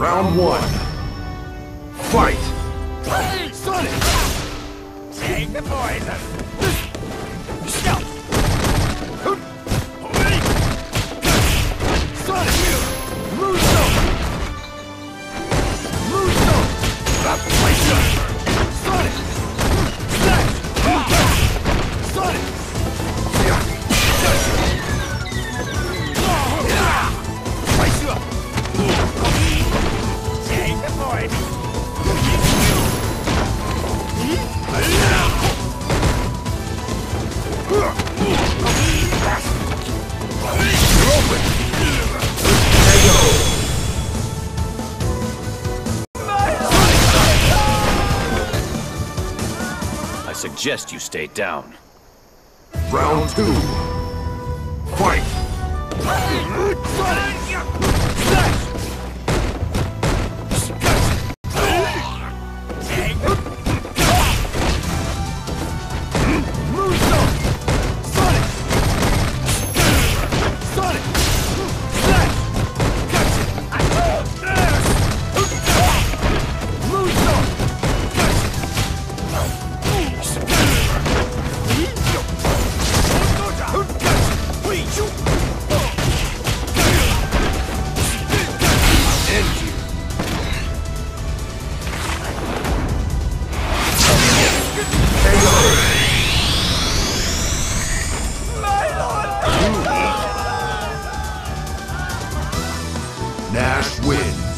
Round one. Fight! Hey, Sonic! Take the poison! Sonic! Muso! Muso! Sonic! Slash! Sonic! Slice you up! Take the poison! I suggest you stay down. Round two. Fight! Nash wins.